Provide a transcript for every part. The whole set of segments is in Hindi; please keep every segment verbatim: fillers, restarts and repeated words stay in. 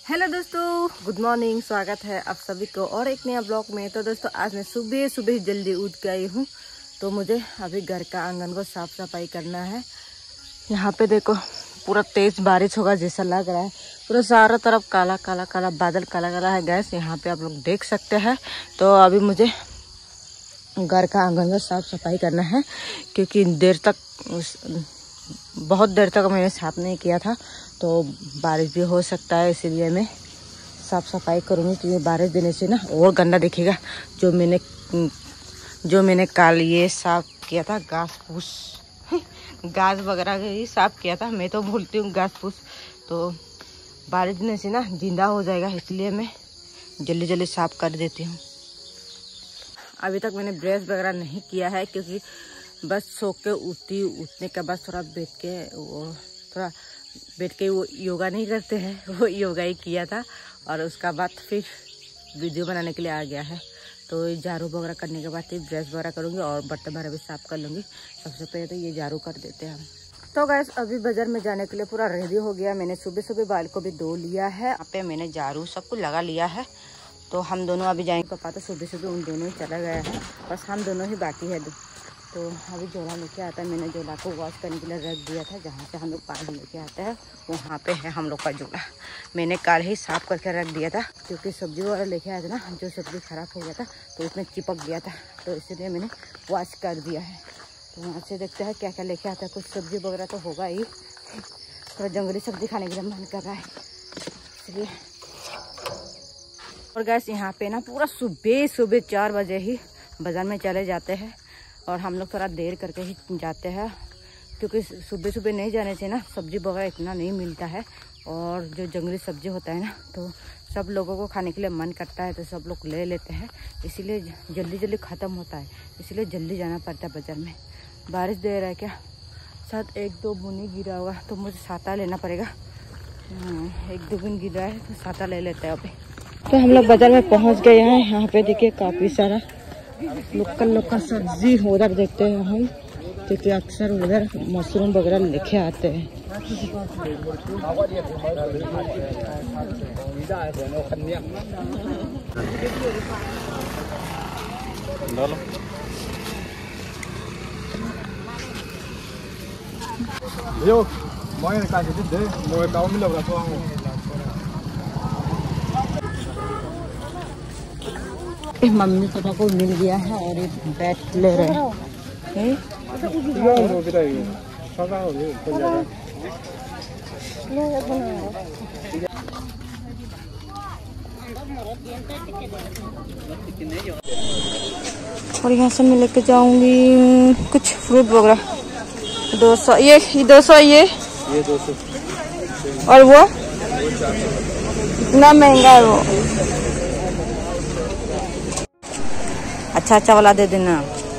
हेलो दोस्तों, गुड मॉर्निंग। स्वागत है आप सभी को और एक नया ब्लॉग में। तो दोस्तों आज मैं सुबह सुबह जल्दी उठ गई हूँ, तो मुझे अभी घर का आंगन को साफ सफाई करना है। यहाँ पे देखो पूरा तेज बारिश होगा जैसा लग रहा है। पूरा सारा तरफ काला काला काला बादल काला काला है गैस, यहाँ पे आप लोग देख सकते हैं। तो अभी मुझे घर का आंगन को साफ सफाई करना है, क्योंकि देर तक बहुत देर तक मैंने साफ नहीं किया था, तो बारिश भी हो सकता है, इसीलिए मैं साफ सफाई करूँगी। क्योंकि बारिश देने से ना और गंदा दिखेगा। जो मैंने जो मैंने कल ये साफ किया था, घास फूस घास वगैरह ही साफ किया था। मैं तो भूलती हूँ घास फूस, तो बारिश देने से ना जिंदा हो जाएगा, इसलिए मैं जल्दी जल्दी साफ कर देती हूँ। अभी तक मैंने ब्रश वगैरह नहीं किया है, क्योंकि बस सो के उठती उठने के बाद थोड़ा बैठ के वो थोड़ा बैठ के वो योगा नहीं करते हैं, वो योगा ही किया था। और उसका बाद फिर वीडियो बनाने के लिए आ गया है। तो झाड़ू वगैरह करने के बाद फिर ब्रश वगैरह करूँगी और बर्तन वगैरह भी साफ़ कर लूँगी। सबसे पहले तो ये झाड़ू कर देते हैं हम। तो गैस अभी बाजार में जाने के लिए पूरा रेडी हो गया। मैंने सुबह सुबह बाल को भी धो लिया है। यहाँ पे मैंने झाड़ू सब कुछ लगा लिया है। तो हम दोनों अभी जाएंगे। पापा तो सुबह सुबह उन दोनों ही चला गया है, बस हम दोनों ही बाकी है। तो अभी झोला लेके आता है। मैंने झोला को वॉश करने के लिए रख दिया था, जहाँ से हम लोग पानी लेके आते हैं वहाँ पे है हम लोग का झोला। मैंने कल ही साफ़ करके रख दिया था, क्योंकि सब्जी वगैरह लेके आए थे ना, जो सब्ज़ी ख़राब हो गया था तो उसमें चिपक गया था, तो इसलिए मैंने वॉश कर दिया है। तो वहाँ से देखते हैं क्या क्या लेके आता है। कुछ सब्ज़ी वगैरह तो होगा ही, थोड़ा जंगली सब्ज़ी खाने के लिए मन कर रहा है, इसलिए। और गैस यहाँ पे ना पूरा सुबह सुबह चार बजे ही बाज़ार में चले जाते हैं, और हम लोग थोड़ा देर करके ही जाते हैं, क्योंकि सुबह सुबह नहीं जाने से ना सब्ज़ी वगैरह इतना नहीं मिलता है। और जो जंगली सब्ज़ी होता है ना, तो सब लोगों को खाने के लिए मन करता है, तो सब लोग ले लेते हैं, इसीलिए जल्दी जल्दी ख़त्म होता है, इसलिए जल्दी जाना पड़ता है बाज़ार में। बारिश दे रहा है क्या, शायद एक दो बूंदी गिरा होगा, तो मुझे छाता लेना पड़ेगा। एक दो बूंद गिर रहा है तो छाता ले लेते हैं अभी। तो हम लोग बाज़ार में पहुँच गए हैं। यहाँ पे देखिए काफ़ी सारा लोकल लोकल सब्जी उधर देखते हैं हम, क्योंकि अक्सर उधर मशरूम वगैरह लेके आते हैं। मम्मी पापा को मिल गया है और एक बैट ले रहे हैं। और यहाँ से मैं लेके जाऊंगी कुछ फ्रूट वगैरह। दो सौ ये दो सौ ये ये दो सौ और वो इतना महंगा है वो। अच्छा अच्छा वाला दे देना।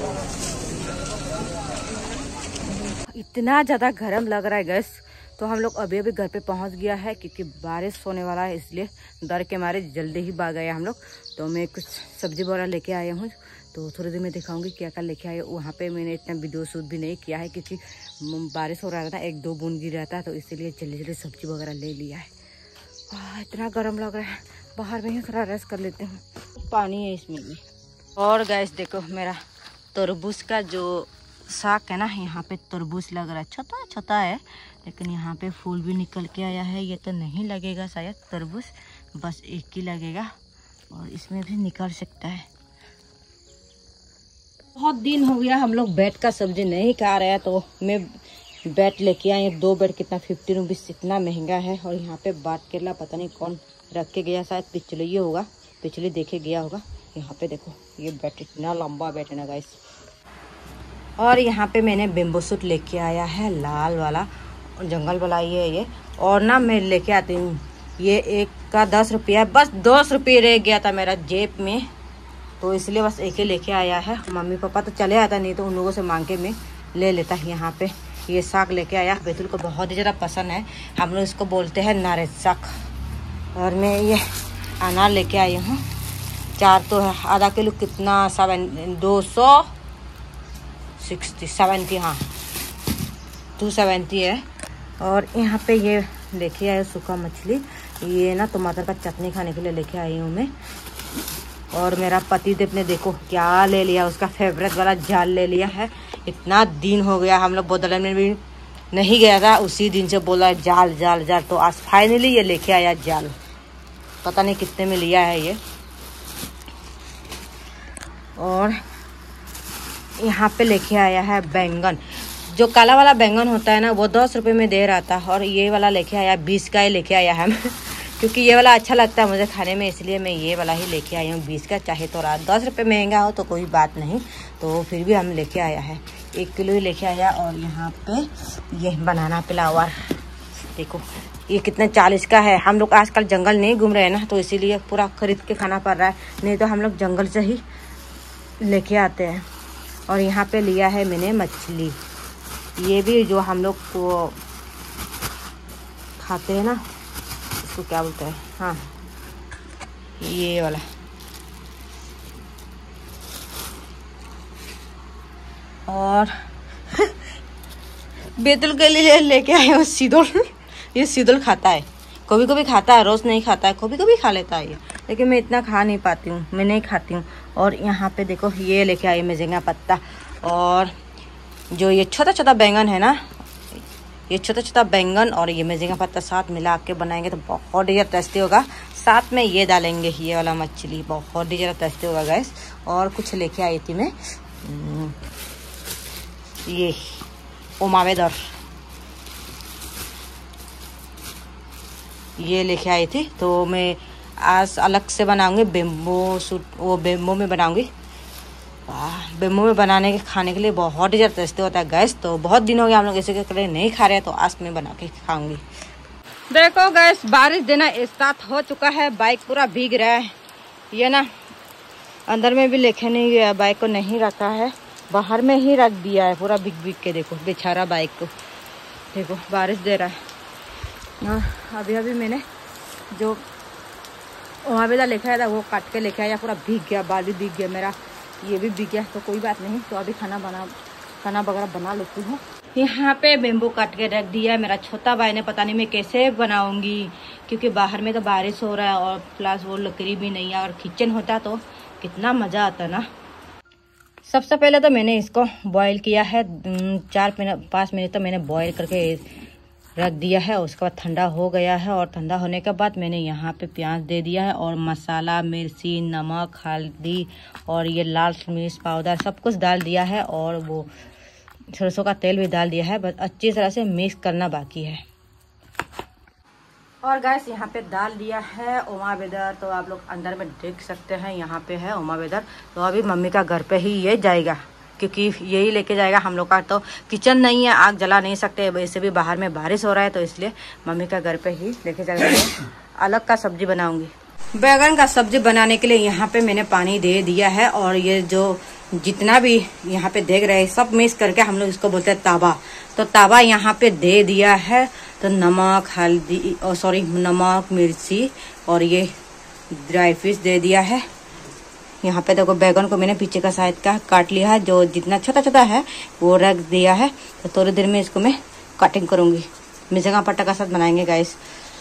इतना ज़्यादा गर्म लग रहा है गैस, तो हम लोग अभी अभी घर पे पहुंच गया है, क्योंकि बारिश होने वाला है, इसलिए डर के मारे जल्दी ही भाग गए हम लोग। तो मैं कुछ सब्जी वगैरह लेके आया हूँ, तो थोड़ी देर में दिखाऊंगी क्या क्या लेके आए। वहाँ पे मैंने इतना वीडियो शूट भी नहीं किया है, क्योंकि बारिश हो रहा था, एक दो बूंद गिर रहा था, तो इसीलिए जल्दी जल्दी सब्जी वगैरह ले लिया है। आ, इतना गर्म लग रहा है, बाहर में ही थोड़ा रेस्ट कर लेते हैं। पानी है इसमें भी। और गैस देखो मेरा तरबूज का जो साग है ना, यहाँ पे तरबूज लग रहा है, छोटा छोटा है, लेकिन यहाँ पे फूल भी निकल के आया है। ये तो नहीं लगेगा शायद तरबूज, बस एक ही लगेगा, और इसमें भी निकल सकता है। बहुत दिन हो गया हम लोग बैट का सब्जी नहीं खा रहे हैं, तो मैं बैट लेके आई। दो बैट कितना फिफ्टी रुपीज़, इतना महंगा है। और यहाँ पे बाट केला पता नहीं कौन रख के गया, शायद पिछले ही होगा, पिछले देखे गया होगा। यहाँ पे देखो ये बैट इतना लंबा बैट है ना गाइस। और यहाँ पे मैंने बेम्बो सूट लेके आया है, लाल वाला जंगल वाला ये ये और ना मैं लेके आती हूँ, ये एक का दस रुपया, बस दस रुपये रह गया था मेरा जेब में, तो इसलिए बस एक ही लेके आया है। मम्मी पापा तो चले आता, नहीं तो उन लोगों से मांग के मैं ले लेता। यहाँ पे ये साग लेके आया, बैतुल को बहुत ही ज़्यादा पसंद है, हम लोग इसको बोलते हैं नारियल साग। और मैं ये अनार लेके आई हूँ, चार तो है, आधा किलो कितना सेवन दो सौ सिक्सटी सेवेंटी हाँ टू सेवेंटी है। और यहाँ पे ये देखिए है सूखा मछली, ये ना टमाटर का चटनी खाने के लिए लेके आई हूँ मैं। और मेरा पति देव ने देखो क्या ले लिया, उसका फेवरेट वाला जाल ले लिया है। इतना दिन हो गया हम लोग बोतल में भी नहीं गया था, उसी दिन से बोला जाल जाल जाल, तो आज फाइनली ये लेके आया जाल। पता नहीं कितने में लिया है ये। और यहाँ पे लेके आया है बैंगन। जो काला वाला बैंगन होता है ना वो दस रुपये में दे रहा था, और ये वाला लेके आया बीस का ही लेके आया है क्योंकि ये वाला अच्छा लगता है मुझे खाने में, इसलिए मैं ये वाला ही लेके आई हूँ बीस का। चाहे तो रात दस रुपये महंगा हो तो कोई बात नहीं, तो फिर भी हम लेके आया है, एक किलो ही लेके आया। और यहाँ पे ये बनाना फ्लावर देखो, ये कितने चालीस का है। हम लोग आजकल जंगल नहीं घूम रहे हैं ना, तो इसीलिए पूरा खरीद के खाना पड़ रहा है, नहीं तो हम लोग जंगल से ही लेके आते हैं। और यहाँ पे लिया है मैंने मछली, ये भी जो हम लोग को खाते हैं ना, इसको क्या बोलते हैं, हाँ ये वाला। और बेतुल के लिए लेके आए हो सीदुल। ये सीदुल खाता है, कभी कभी खाता है, रोज नहीं खाता है, कभी कभी खा लेता है ये, लेकिन मैं इतना खा नहीं पाती हूँ, मैं नहीं खाती हूँ। और यहाँ पे देखो ये लेके आई मेजेंगा पत्ता। और जो ये छोटा छोटा बैंगन है ना, ये छोटा छोटा बैंगन और ये मेजेंगा पत्ता साथ मिला के बनाएंगे तो बहुत ही ज़्यादा टेस्टी होगा। साथ में ये डालेंगे ये वाला मछली, बहुत ही ज़्यादा टेस्टी होगा गैस। और कुछ लेके आई थी मैं, ये ओमावेदर, ये लेके आई थी, तो मैं आज अलग से बनाऊंगी बेम्बो सूट, वो बेम्बो में बनाऊंगी। वाह, बेम्बो में बनाने के खाने के लिए बहुत ही ज़्यादा टेस्टी होता है गैस। तो बहुत दिन हो गया हम लोग ऐसे करके नहीं खा रहे हैं, तो आज मैं बना के खाऊंगी। देखो गैस, बारिश देना स्टार्ट हो चुका है, बाइक पूरा भीग रहा है। ये ना अंदर में भी लेके नहीं गया, बाइक को नहीं रखा है, बाहर में ही रख दिया है पूरा भीग भीग के। देखो बेचारा बाइक को, देखो बारिश दे रहा है ना। अभी अभी मैंने जो वहाँ पे लिखा था वो काट के लेके आया, पूरा भीग गया, बाल भी भीग गया मेरा, ये भी भीग गया, तो कोई बात नहीं। तो अभी खाना बना खाना वगैरह बना लेती हूँ। यहाँ पे बेम्बू काट के रख दिया है मेरा छोटा भाई ने, पता नहीं मैं कैसे बनाऊंगी, क्योंकि बाहर में तो बारिश हो रहा है और प्लस वो लकड़ी भी नहीं है। और किचन होता तो कितना मज़ा आता ना। सबसे पहले तो मैंने इसको बॉईल किया है, चार मिनट पाँच मिनट तो मैंने बॉईल करके रख दिया है। उसके बाद ठंडा हो गया है, और ठंडा होने के बाद मैंने यहाँ पे प्याज दे दिया है, और मसाला, मिर्ची, नमक, हल्दी और ये लाल मिर्च पाउडर सब कुछ डाल दिया है, और वो सरसों का तेल भी डाल दिया है। बस अच्छी तरह से मिक्स करना बाकी है। और गैस यहाँ पे डाल दिया है ओमावेदर, तो आप लोग अंदर में देख सकते हैं, यहाँ पे है ओमावेदर। तो अभी मम्मी का घर पे ही ये जाएगा, क्योंकि यही लेके जाएगा। हम लोग का तो किचन नहीं है, आग जला नहीं सकते, वैसे भी बाहर में बारिश हो रहा है, तो इसलिए मम्मी का घर पे ही लेके जाएगा। अलग का सब्जी बनाऊंगी। बैगन का सब्जी बनाने के लिए यहाँ पे मैंने पानी दे दिया है, और ये जो जितना भी यहाँ पे देख रहे हैं सब मिक्स करके हम लोग इसको बोलते हैं तावा, तो तावा यहाँ पे दे दिया है। तो नमक, हल्दी और सॉरी नमक, मिर्ची और ये ड्राई फिश दे दिया है। यहाँ पे देखो बैगन को मैंने पीछे का साइड का काट लिया है, जो जितना छोटा छोटा है वो रख दिया है। तो थोड़ी देर में इसको मैं कटिंग करूंगी, मिर्चा पट्टा का साथ बनाएंगे गाइस।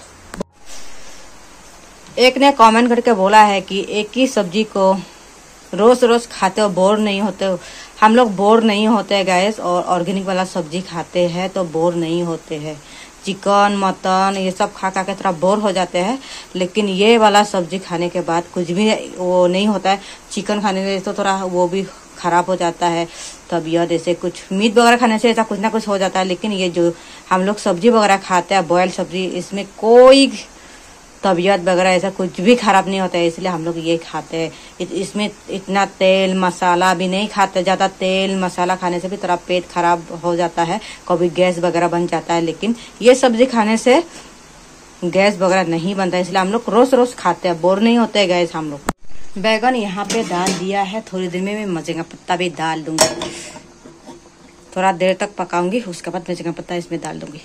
एक ने कमेंट करके बोला है कि एक ही सब्जी को रोज रोज खाते हो बोर नहीं होते हो। हम लोग बोर नहीं होते हैं गैस, और ऑर्गेनिक वाला सब्जी खाते हैं तो बोर नहीं होते हैं। चिकन, मटन ये सब खा खा के थोड़ा बोर हो जाते हैं, लेकिन ये वाला सब्जी खाने के बाद कुछ भी वो नहीं होता है। चिकन खाने से तो थोड़ा वो भी खराब हो जाता है तबीयत, ऐसे कुछ मीट वगैरह खाने से ऐसा कुछ ना कुछ हो जाता है। लेकिन ये जो हम लोग सब्जी वगैरह खाते हैं बॉयल सब्जी, इसमें कोई तबीयत वगैरह ऐसा कुछ भी खराब नहीं होता है, इसलिए हम लोग ये खाते हैं। इसमें इतना तेल मसाला भी नहीं खाते, ज़्यादा तेल मसाला खाने से भी थोड़ा पेट खराब हो जाता है, कभी गैस वगैरह बन जाता है। लेकिन ये सब्जी खाने से गैस वगैरह नहीं बनता है, इसलिए हम लोग रोज रोज खाते हैं, बोर नहीं होते गैस हम लोग। बैगन यहाँ पे डाल दिया है, थोड़ी देर में मैं मजे का पत्ता भी डाल दूंगी, थोड़ा देर तक पकाऊंगी, उसके बाद मजे का पत्ता इसमें डाल दूंगी।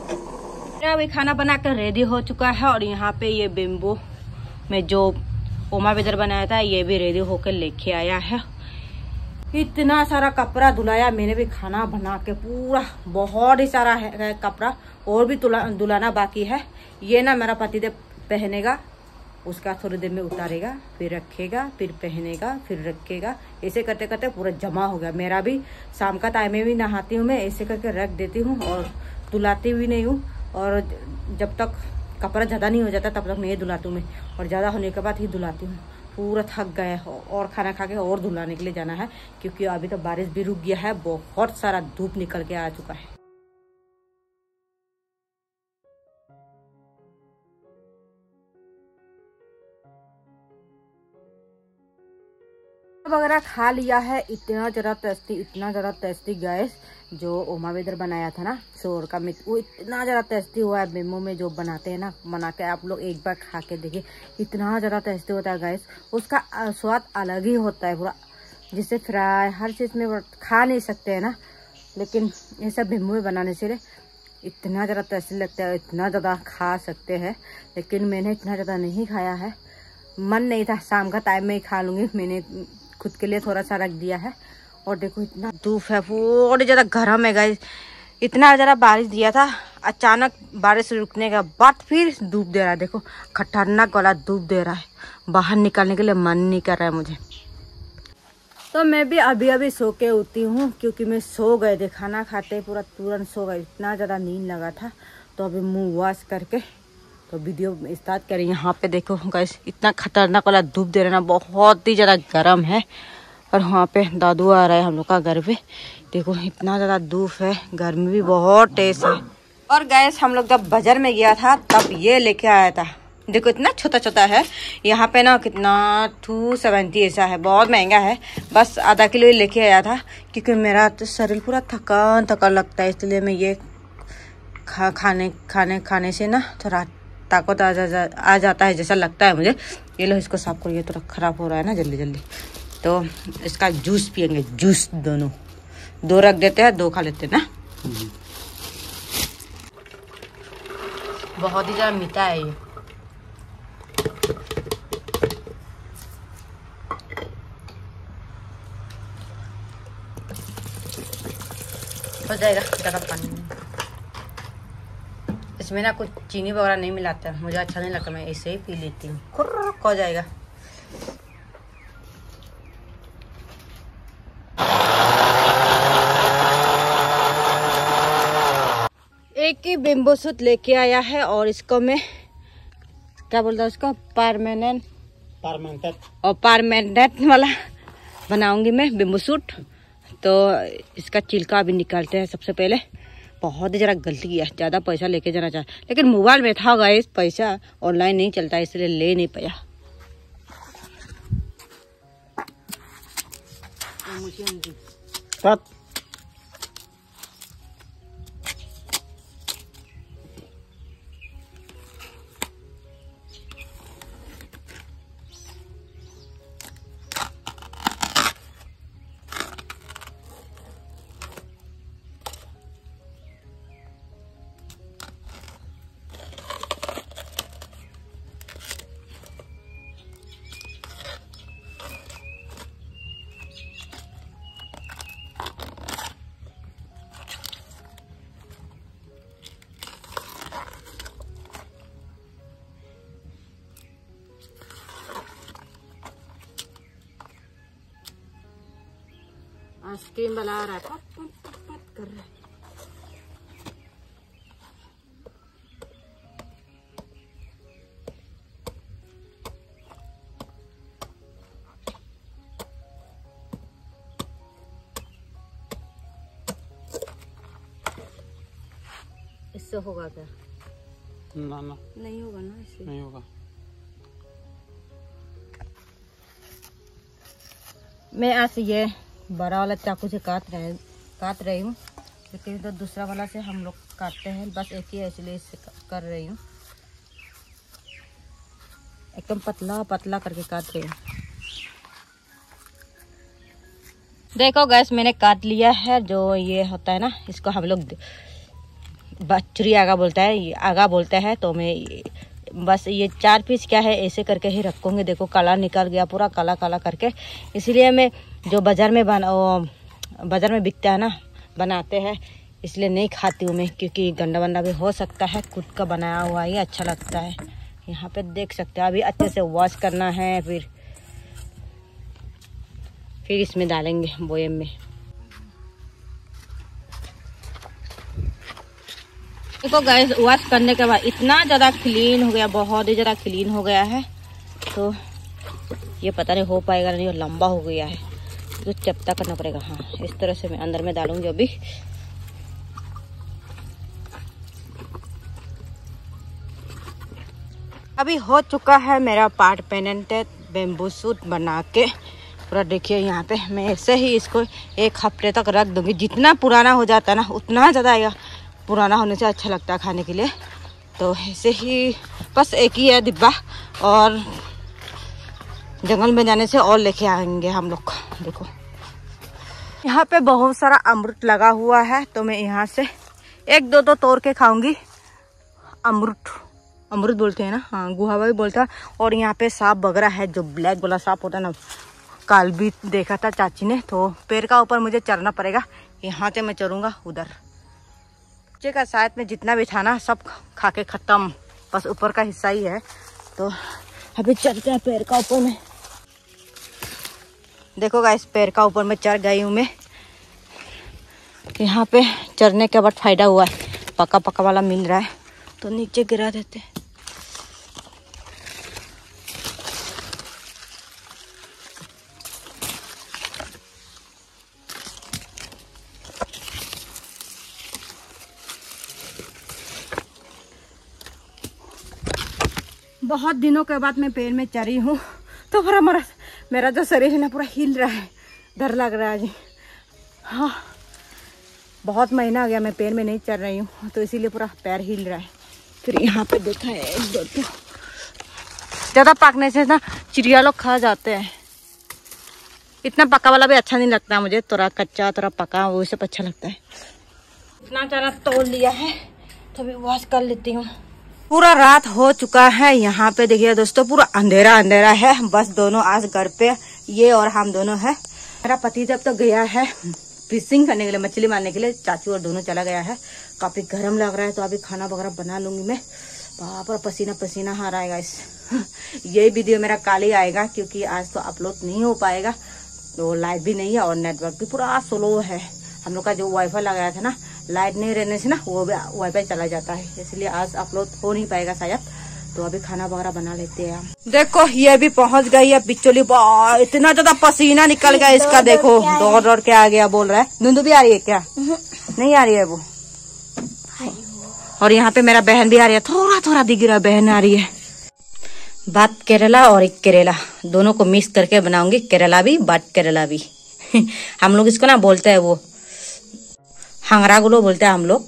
अभी खाना बनाकर रेडी हो चुका है, और यहाँ पे ये बेम्बो में जो ओमा वेदर बनाया था, ये भी रेडी होकर लेके आया है। इतना सारा कपड़ा धुलाया मैंने भी, खाना बना के पूरा बहुत ही सारा है, है कपड़ा, और भी धुलाना बाकी है। ये ना मेरा पतिदेव पहनेगा, उसका थोड़ी देर में उतारेगा, फिर रखेगा, फिर पहनेगा, फिर रखेगा, ऐसे करते करते पूरा जमा हो गया। मेरा भी शाम का टाइम में भी नहाती हूँ मैं, ऐसे करके रख देती हूँ और धुलाती भी नहीं हूँ। और जब तक कपड़ा ज़्यादा नहीं हो जाता तब तक नहीं धुलाती हूँ मैं, और ज़्यादा होने के बाद ही धुलाती हूँ। पूरा थक गया है और खाना खा के और धुलाने के लिए जाना है, क्योंकि अभी तो बारिश भी रुक गया है, बहुत सारा धूप निकल के आ चुका है। वगैरह खा लिया है। इतना ज़्यादा टेस्टी, इतना ज़्यादा टेस्टी गैस जो ओमा वेदर बनाया था ना शोर का मीट, वो इतना ज़्यादा टेस्टी हुआ है। बेमो में जो बनाते हैं ना, बना के आप लोग एक बार खा के देखिए, इतना ज़्यादा टेस्टी होता है गैस। उसका स्वाद अलग ही होता है पूरा, जिससे फ्राई हर चीज़ में खा नहीं सकते हैं ना, लेकिन ये सब बेमो में बनाने से इतना ज़्यादा टेस्टी लगता है, इतना ज़्यादा खा सकते हैं। लेकिन मैंने इतना ज़्यादा नहीं खाया है, मन नहीं था, शाम का टाइम में ही खा लूँगी, मैंने खुद के लिए थोड़ा सा रख दिया है। और देखो इतना धूप है, बहुत ज़्यादा गर्म है गाइस। इतना ज़्यादा बारिश दिया था, अचानक बारिश रुकने के बाद फिर धूप दे रहा है। देखो खतरनाक वाला धूप दे रहा है, बाहर निकलने के लिए मन नहीं कर रहा है मुझे। तो मैं भी अभी अभी सो के उठी हूँ, क्योंकि मैं सो गए थे, खाना खाते पूरा तुरंत सो गए, इतना ज़्यादा नींद लगा था। तो अभी मुँह वॉश करके तो वीडियो स्टार्ट करें। यहाँ पे देखो गाइस, इतना खतरनाक वाला धूप दे रहा है ना, बहुत ही ज़्यादा गर्म है। और वहाँ पे दादू आ रहा है हम लोग का घर पे, देखो इतना ज़्यादा धूप है, गर्मी भी बहुत तेज है। और गैस हम लोग जब बाजार में गया था तब ये लेके आया था, देखो इतना छोटा छोटा है। यहाँ पे ना कितना टू सेवेंटी ऐसा है, बहुत महंगा है। बस आधा किलो ही लेके आया था, क्योंकि मेरा तो शरीर पूरा थकान थकान लगता है, इसलिए मैं ये खा खाने खाने खाने से ना थोड़ा ताकत आ, जा, जा, आ जाता है जैसा लगता है मुझे। ये लो इसको साफ करो, ये थोड़ा ख़राब हो रहा है ना जल्दी जल्दी। तो इसका जूस पियेंगे, जूस दोनों दो रख देते हैं, दो खा लेते हैं ना। बहुत ही ज़्यादा मीठा है ये। हो जाएगा ज़्यादा पानी, इसमें ना कुछ चीनी वगैरह नहीं मिलाता, मुझे अच्छा नहीं लगता, मैं ऐसे ही पी लेती हूँ, खुर्रक हो जाएगा। एक ही बेम्बो सूट लेके आया है, और इसको मैं क्या बोलता हूँ, इसको परमानेंट परमानेंट और परमानेंट वाला बनाऊंगी मैं बेम्बो सूट। तो इसका छिलका अभी निकालते हैं सबसे पहले। बहुत ही ज़रा गलती किया, ज़्यादा पैसा लेके जाना चाहा, लेकिन मोबाइल में था गाइस, पैसा ऑनलाइन नहीं चलता, इसलिए ले नहीं पाया। आइसक्रीम बना रहा है, पट पट पट पट कर रहा है। इससे होगा क्या? ना ना नहीं होगा ना, इससे नहीं होगा। मैं आज ये बड़ा वाला चाकू से काट रहे काट रही हूँ, लेकिन तो दूसरा वाला से हम लोग काटते हैं, बस एक ही है इसलिए इससे कर रही हूँ। एकदम पतला पतला करके काट रही हूँ। देखो गैस मैंने काट लिया है, जो ये होता है ना, इसको हम लोग बचरी आगा बोलता है, आगा बोलते हैं। तो मैं बस ये चार पीस क्या है ऐसे करके ही रखूँगी। देखो काला निकल गया पूरा काला काला करके, इसलिए मैं जो बाज़ार में बना बाज़ार में बिकता है ना बनाते हैं, इसलिए नहीं खाती हूँ मैं, क्योंकि गंदा वंदा भी हो सकता है। खुद का बनाया हुआ ही अच्छा लगता है। यहाँ पे देख सकते हैं, अभी अच्छे से वॉश करना है, फिर फिर इसमें डालेंगे बोयम में। देखो गाइस, वॉश करने के बाद इतना ज़्यादा क्लीन हो गया, बहुत ही ज़्यादा क्लीन हो गया है। तो ये पता नहीं हो पाएगा नहीं, और लंबा हो गया है तो चपटा करना पड़ेगा। हाँ, इस तरह से मैं अंदर में डालूंगी अभी। अभी हो चुका है मेरा पार्ट पेनेंटेड बेम्बू सूट बना के पूरा। देखिए यहाँ पे मैं ऐसे ही इसको एक हफ्ते तक रख दूंगी। जितना पुराना हो जाता है ना उतना ज़्यादा पुराना होने से अच्छा लगता है खाने के लिए। तो ऐसे ही बस एक ही है डिब्बा, और जंगल में जाने से और लेके आएंगे हम लोग। देखो यहाँ पे बहुत सारा अमरूद लगा हुआ है, तो मैं यहाँ से एक दो तो तोड़ के खाऊंगी। अमरूद अमरूद बोलते हैं ना, हाँ गुहावा भी बोलता है। और यहाँ पे सांप वगैरह है, जो ब्लैक वाला सांप होता है ना, कल भी देखा था चाची ने। तो पेड़ का ऊपर मुझे चढ़ना पड़ेगा, यहाँ से मैं चढ़ूंगा उधर। बच्चे का शायद में जितना भी था ना सब खा के खत्म, बस ऊपर का हिस्सा ही है। तो अभी चढ़ते हैं पेड़ का ऊपर में। देखो गाइस, पेड़ का ऊपर में चढ़ गई हूँ मैं। यहाँ पे चढ़ने के बाद फायदा हुआ है, पका पका वाला मिल रहा है, तो नीचे गिरा देते हैं। बहुत दिनों के बाद मैं पेड़ में चढ़ी हूँ, तो पूरा मेरा मेरा जो शरीर है ना पूरा हिल रहा है, डर लग रहा है जी। हाँ, बहुत महीना आ गया मैं पेड़ में नहीं चढ़ रही हूँ, तो इसीलिए पूरा पैर हिल रहा है। फिर यहाँ पे देखा है एक दो तो ज़्यादा पकने से ना चिड़िया लोग खा जाते हैं। इतना पका वाला भी अच्छा नहीं लगता मुझे, थोड़ा कच्चा थोड़ा पका वो सब अच्छा लगता है। इतना ज़्यादा तोड़ लिया है, तो अभी वॉश कर लेती हूँ। पूरा रात हो चुका है। यहाँ पे देखिए दोस्तों, पूरा अंधेरा अंधेरा है। बस दोनों आज घर पे, ये और हम दोनों है। मेरा पति जब तो गया है फिशिंग करने के लिए, मछली मारने के लिए। चाचू और दोनों चला गया है। काफी गर्म लग रहा है, तो अभी खाना वगैरह बना लूंगी मैं। पूरा पसीना पसीना आ रहा है गाइस। ये वीडियो मेरा कल ही आएगा, क्योंकि आज तो अपलोड नहीं हो पाएगा। तो लाइट भी नहीं है और नेटवर्क भी पूरा स्लो है। हम लोग का जो वाईफाई लगाया था ना, लाइट नहीं रहने से ना वो भी वाईफाई चला जाता है, इसलिए आज अपलोड हो नहीं पाएगा शायद। तो अभी खाना वगैरह बना लेते हैं हम। देखो ये भी पहुंच गई है बिचौली। इतना ज्यादा पसीना निकल गया इसका, देखो दौड़ दौड़ के आ गया। बोल रहा है धुंधु भी आ रही है क्या? नहीं आ रही है वो। और यहाँ पे मेरा बहन भी आ रही है, थोड़ा थोड़ा दिख रहा है बहन आ रही है। बात केरला और एक केरला दोनों को मिक्स करके बनाऊंगी। केरला भी बात केरला भी हम लोग इसको ना बोलते हैं, वो हंगरा गुलो बोलते हैं हम लोग।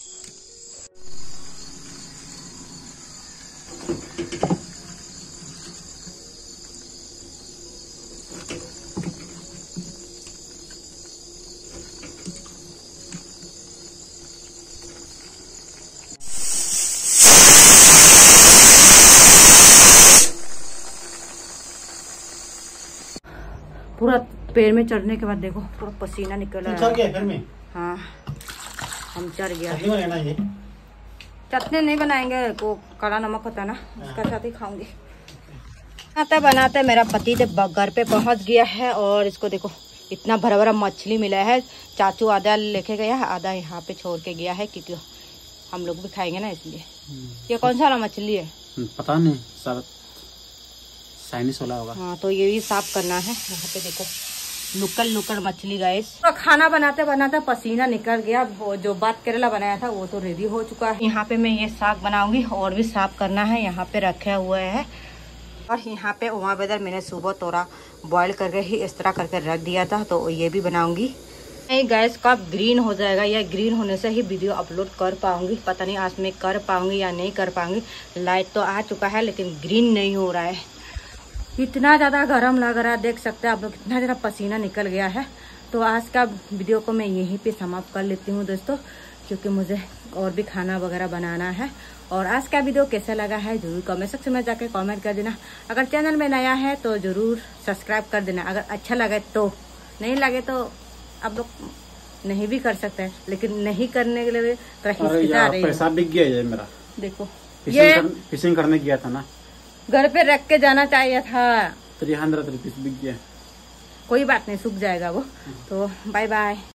पूरा पैर में चढ़ने के बाद देखो पूरा पसीना निकल रहा है। चढ़ गया पैर में? हाँ, हम चढ़ गया। ये चटनी नहीं बनाएंगे, को काला नमक होता है ना, उसका साथ ही खाऊंगी। बनाते बनाते मेरा पति जब घर पे पहुंच गया है, और इसको देखो इतना भरा भरा मछली मिला है। चाचू आधा लेके गया है, आधा यहाँ पे छोड़ के गया है, क्योंकि हम लोग भी खाएंगे ना इसलिए। ये कौन सा वाला मछली है? पता नहीं, सर चाइनीज वाला होगा। हाँ, तो ये भी साफ करना है। यहाँ पे देखो लुकल लुकल मछली गाइस। तो खाना बनाते बनाते पसीना निकल गया। वो जो बात केरला बनाया था वो तो रेडी हो चुका है। यहाँ पे मैं ये साग बनाऊंगी, और भी साफ करना है। यहाँ पे रखे हुए है, और यहाँ पे उमा बेदर मैंने सुबह तोड़ा बॉईल करके ही इस तरह करके रख दिया था, तो ये भी बनाऊंगी। गैस कब ग्रीन हो जाएगा, या ग्रीन होने से ही वीडियो अपलोड कर पाऊंगी। पता नहीं आज मैं कर पाऊंगी या नहीं कर पाऊंगी। लाइट तो आ चुका है, लेकिन ग्रीन नहीं हो रहा है। इतना ज़्यादा गर्म लग रहा है, देख सकते हैं आप लोग, इतना ज़्यादा पसीना निकल गया है। तो आज का वीडियो को मैं यहीं पे समाप्त कर लेती हूँ दोस्तों, क्योंकि मुझे और भी खाना वगैरह बनाना है। और आज का वीडियो कैसा लगा है जरूर कमेंट सेक्शन में जाके कमेंट कर देना। अगर चैनल में नया है तो जरूर सब्सक्राइब कर देना। अगर अच्छा लगे तो, नहीं लगे तो आप लोग नहीं भी कर सकते हैं, लेकिन नहीं करने के लिए पैसा बिक गया है मेरा। देखो फिशिंग ये कर, फिशिंग करने गया था ना, घर पे रख के जाना चाहिए था। थ्री हंड्रेड रुपीज बिक गया। कोई बात नहीं, सूख जाएगा वो। तो बाय बाय।